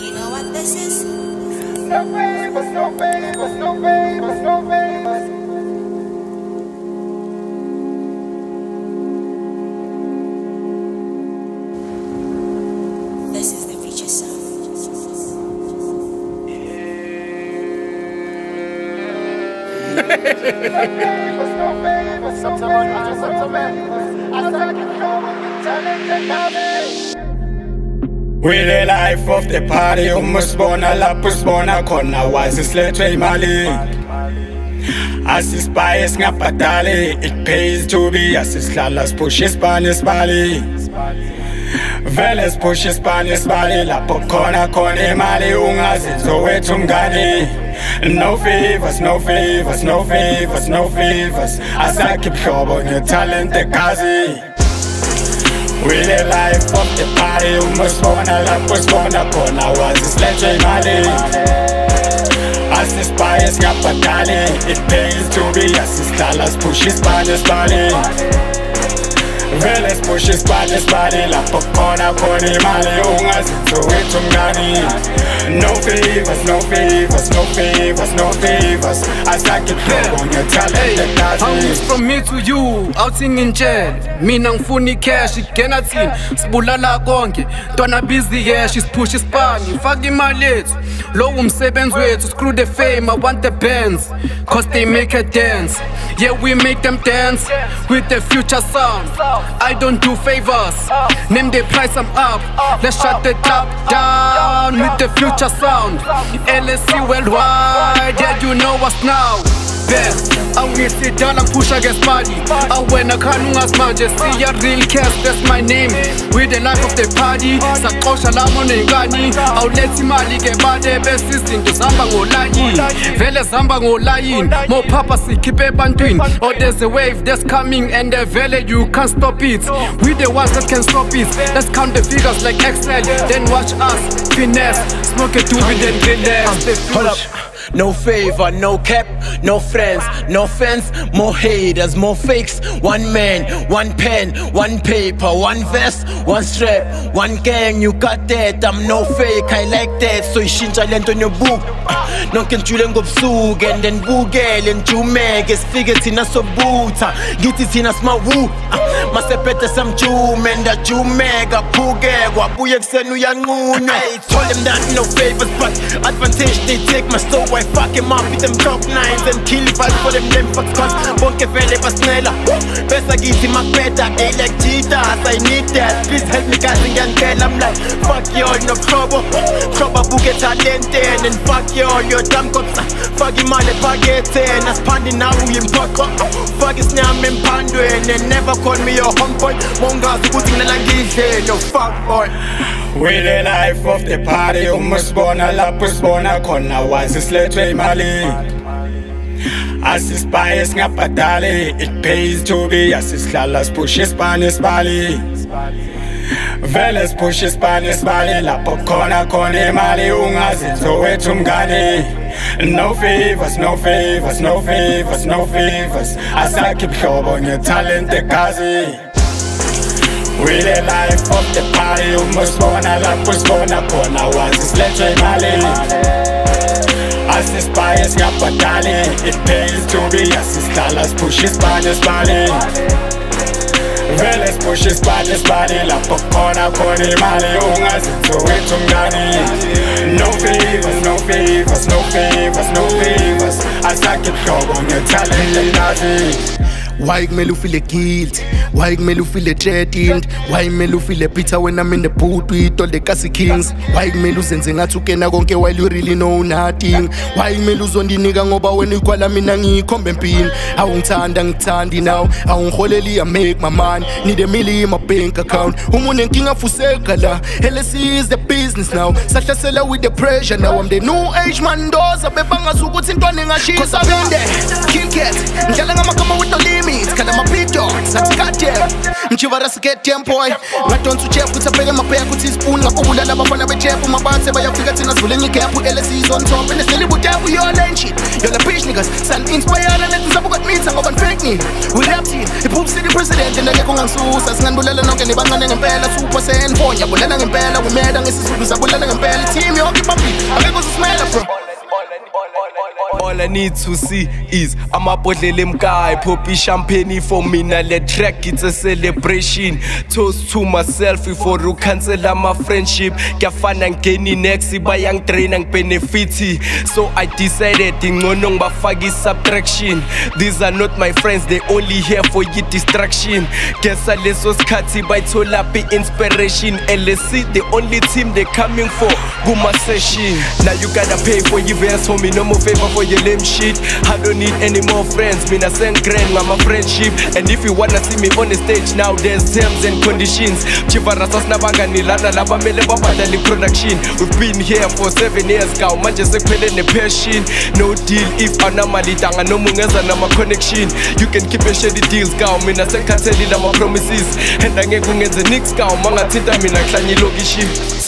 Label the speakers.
Speaker 1: You know what this is?
Speaker 2: No favors, no favors, no favors, no favors.
Speaker 1: This is the future sound.
Speaker 2: No favors, no favors, no favors, no favors. I thought you know what talented now.
Speaker 3: We the life of the party, umusibona lapho sibona khona wazi silethwe imali. Asisipaye singabhadali, it pays to be asisihlala siphushe isibani sibali. Vele siphushe isibani sibali lapho khona imali ungazi zowethu mngani. No favors, no favors, no favors, no favors. Asakhe ibhlobo ngetalent egazi. We the life of the party, umusibona lapho sibona khona wazi silethwe imali. Asisipaye singabhadali, it pays to be asisihlala siphushe isibani sibali. Vele siphushe isibani sibali lapho khona imali ungazi zowethu mngani. No favors, no favors, no favors, no favors. Asakhe ibhlobo ngetalent egazi.
Speaker 4: Homies from me to you, outing in jail. Mina ngifuni cash, igena thini sibulala konke. Ntwana busy yeah, she's push isipani. Faka imali yethu, lo umsebenzi wethu. Screw the fame, I want the bands, cause they make a dance. Yeah, we make them dance with the future sound. I don't do favors, name the price, I'm up. Let's shut the club down with the future sound. LSC worldwide, yeah, you know us now. Best, awungisidala ngipusha ngesipali. Awena khani ungasimanje, siya real cash, that's my name. We the life of the party, saqosha lamo nengani. Awulethi imali ke bade bese izinto zihamba ngolayini. Vele zihamba ngolayini, mo papa sikhiphe ebantwini. Oh, there's a wave that's coming and the vele you can't stop it. We the ones that can stop it. Let's count the figures like Excel, then watch us finesse. Smoke a doobie then relax.
Speaker 5: Hold up. No favor, no cap, no friends, no fans, more haters, more fakes. One man, one pen, one paper, one vest, one strap, one gang. You got that, I'm no fake, I like that. So ishintsha lento on your book. Nonke njule ngobsuku and then bugele njumeke sifike thina sobutha ngithi thina simawu masephethe samjume ndajumeka phuke kwabuye kuseni uyanqunywa. Hey, told them that no favors but advantage they take my store. I fuck him up with them drop nines and kill vibes for them fucks cause bonke vele basinela besa kithi makubeda like cheetahs. I need that, please help me guys ngiyangicela. I'm like fuck y'all no trouble buke talent and fuck y'all your damn cops. Fuck imali ephaketheni asiphandi nawe uyimphoqo. Fuck isinyama emphandweni and never call me your homeboy mongazi ukuthi nginala ngidle no fuck boy.
Speaker 3: We the life of the party, umusibona lapho sibona khona wazi silethwe imali. Asisipaye singabhadali, it pays to be asisihlala siphushe isibani sibali. Vele siphushe isibani sibali lapho khona imali ungazi zowethu mngani. No favors, no favors, no favors, no favors. Asakhe ibhlobo ngetalent egazi. We the life of the party, umusibona lapho sibona khona wazi silethwe imali. Asisipaye singabhadali, it pays to be asisihlala siphushe isibani sibali. Vele siphushe isibani sibali lapho khona imali ungazi zowethu mngani. No favors, no favors, no favors, no favors. Asakhe ibhlobo ngetalent egazi.
Speaker 6: Why kumele ufile guilt? Why kumele ufile threatened? Why kumele ufile bitter when I'm in the booth with all the Kasi Kings? Why kumele uzenze ngathi ukena konke while you really know nothing? Why kumele uzondinika ngoba wena ukwala mina ngikhombe empini? Awungithanda ngithandi now, awungiholeli I make my money. Need a million in my bank account. Umuntu enkinga fuseka la. LSC is the business now. Sahlasela with the pressure now. I'm the new age man doza bebangazi ukuthi intwana ingashisa. Cause I've been there, King Cat. Ngidlala ngamakama with no limit. Kala ma big dogs, athi goddamn mchivara siket tempo ngadonsa uchef kuthi abheke mabheka kuthi ispoon ngakubulala abafana bejepu mabathe bayafika thina sivule ngigap LSC is on top and still budebu your land shit you're the bitch niggas san inspired and let's up got meet ngoba fake me we rap team Hip-hop city president ngeke ungangisusa singanibulela nonke nibancane ngempela 2% phone yabulela ngempela wimeda ngesizulu sabulela ngempela team yonke ibambile akekho usisimela bro.
Speaker 5: All I need to see is amabhodlela emkayi poppy champagne for mina le track it's a celebration toast to myself for to cancel my friendship kuyafana ngeni next bayangitraina ngibenefit so I decided ingcono ngibafaka subtraction these are not my friends they only here for your distraction guessa leso sikhathi bayithola inspiration LSC the only team they coming for kuma session now you gotta pay for your verse homie no more favor for your lame shit I don't need any more friends mina send grand ngama friendship and if you wanna see me on the stage now there's terms and conditions chivarasa sinabangani lana laba mele babhadale production we've been here for 7 years kawu manje sekuphele nepassion no deal if anamali danga noma ungeza nama connection you can keep your shady deals kawu mina sekhathelile ama promises and angeke ungenze nix kawu mangathinta mina kuhlanye ilokishi